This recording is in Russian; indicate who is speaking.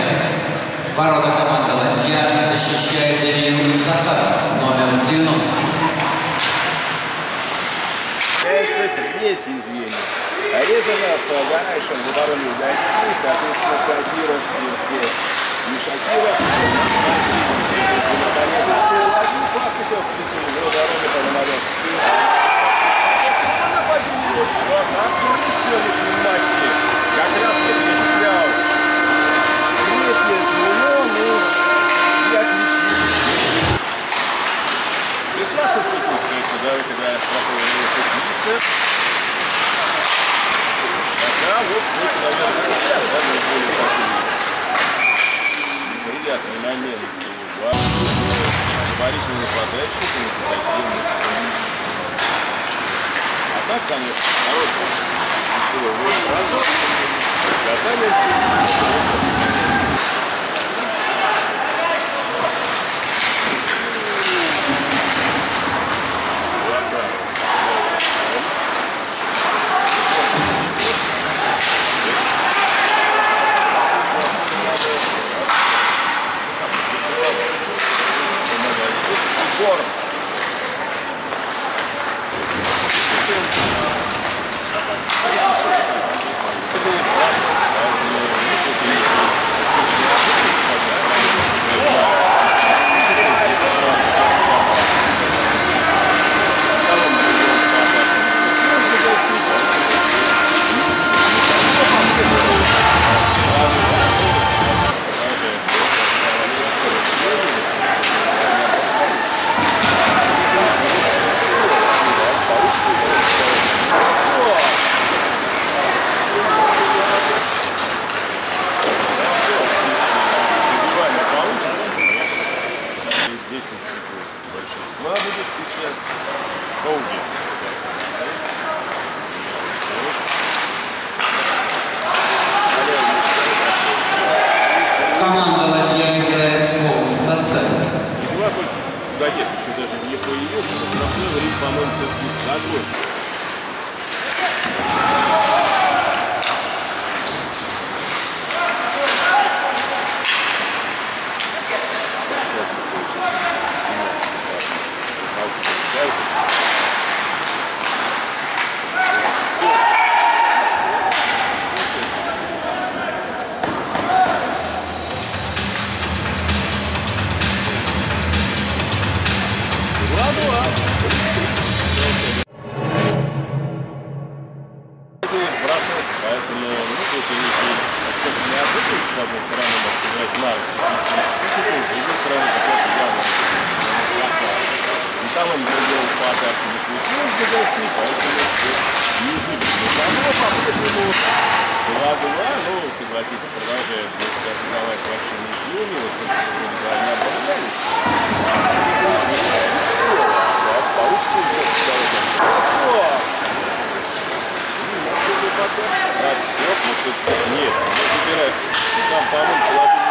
Speaker 1: Ворота команды «Ладья» защищает Даниил Захаров, номер 90.
Speaker 2: Третье звенья. Резано по дальнейшем в обороне зайти, соответственно, Кадиров и Мишакиров. Один корпусов, в обороне Пономарев. Нападение шаг, открыть в сегодняшнем матче. Как раз я перечислял. Третье звено, ну, и отлично. 16 секунд остается, да, когда проходит хоккеиста. Да, вот, наверное, более такой приятный момент. Предварительный подачник, а так, конечно,
Speaker 1: Команда «Ладья» играет в полном составе.
Speaker 2: Даже не появился, но прошло время, по-моему, все-таки огонь. Поэтому, ну, то есть они необычно, с одной стороны, могут сыграть на руку, с другой стороны, какой-то явно и там он делал по атаке не случилось для гостей, поэтому неожиданно. Но по-прежнему 2-2, ну, согласитесь, продолжает атаковать вообще не силами, вот только не оборонялись. Получится нет, не выбирать. Там, по-моему,